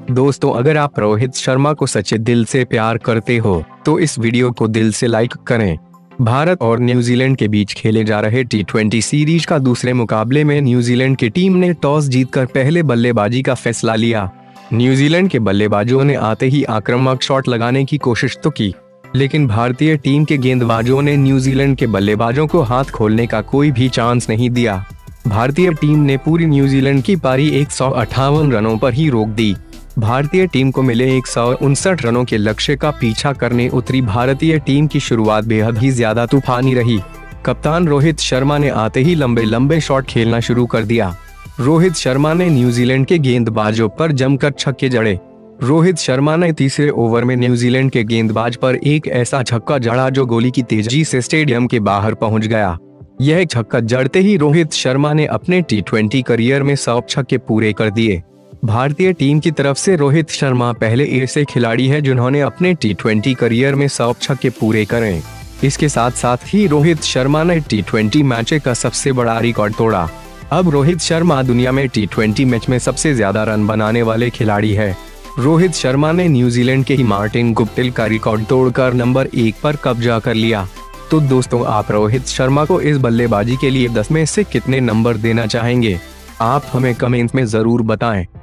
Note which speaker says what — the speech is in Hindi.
Speaker 1: दोस्तों, अगर आप रोहित शर्मा को सच्चे दिल से प्यार करते हो तो इस वीडियो को दिल से लाइक करें। भारत और न्यूजीलैंड के बीच खेले जा रहे टी20 सीरीज का दूसरे मुकाबले में न्यूजीलैंड की टीम ने टॉस जीतकर पहले बल्लेबाजी का फैसला लिया। न्यूजीलैंड के बल्लेबाजों ने आते ही आक्रामक शॉट लगाने की कोशिश तो की, लेकिन भारतीय टीम के गेंदबाजों ने न्यूजीलैंड के बल्लेबाजों को हाथ खोलने का कोई भी चांस नहीं दिया। भारतीय टीम ने पूरी न्यूजीलैंड की पारी 158 रनों पर ही रोक दी। भारतीय टीम को मिले 159 रनों के लक्ष्य का पीछा करने उतरी भारतीय टीम की शुरुआत बेहद ही ज्यादा तूफानी रही। कप्तान रोहित शर्मा ने आते ही लंबे लंबे शॉट खेलना शुरू कर दिया। रोहित शर्मा ने न्यूजीलैंड के गेंदबाजों पर जमकर छक्के जड़े। रोहित शर्मा ने तीसरे ओवर में न्यूजीलैंड के गेंदबाज पर एक ऐसा छक्का जड़ा जो गोली की तेजी से स्टेडियम के बाहर पहुंच गया। यह छक्का जड़ते ही रोहित शर्मा ने अपने टी20 करियर में 100 छक्के पूरे कर दिए। भारतीय टीम की तरफ से रोहित शर्मा पहले ऐसे खिलाड़ी हैं जिन्होंने अपने टी20 करियर में 100 छक्के पूरे करें। इसके साथ साथ ही रोहित शर्मा ने टी20 मैच का सबसे बड़ा रिकॉर्ड तोड़ा। अब रोहित शर्मा दुनिया में टी20 मैच में सबसे ज्यादा रन बनाने वाले खिलाड़ी है। रोहित शर्मा ने न्यूजीलैंड के ही मार्टिन गुप्टिल का रिकॉर्ड तोड़कर नंबर 1 पर कब्जा कर लिया। तो दोस्तों, आप रोहित शर्मा को इस बल्लेबाजी के लिए 10 में से कितने नंबर देना चाहेंगे? आप हमें कमेंट में जरूर बताएं।